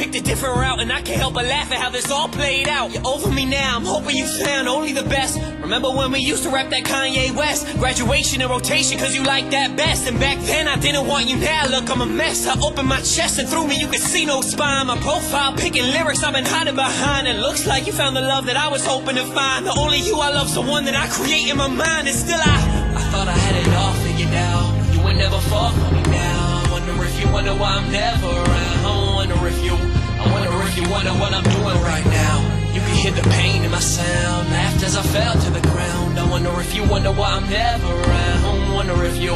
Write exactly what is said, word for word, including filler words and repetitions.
picked a different route, and I can't help but laugh at how this all played out. You're over me now, I'm hoping you found only the best. Remember when we used to rap that Kanye West? Graduation and rotation, cause you like that best. And back then I didn't want you, now look, I'm a mess. I opened my chest and through me you could see no spine. My profile picking lyrics I've been hiding behind. It looks like you found the love that I was hoping to find. The only you I love's the one that I create in my mind. And still I, I thought I had it all figured out. You would never fall for me now. I wonder if you wonder why I'm never around. I wonder if you, I wonder if you wonder what I'm doing right now. You can hear the pain in my sound. Laughed as I fell to the ground. I wonder if you wonder why I'm never around. I wonder if you